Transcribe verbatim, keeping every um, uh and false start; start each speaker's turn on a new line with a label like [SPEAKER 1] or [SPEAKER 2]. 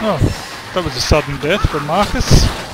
[SPEAKER 1] Oh, that was a sudden death from Marcus.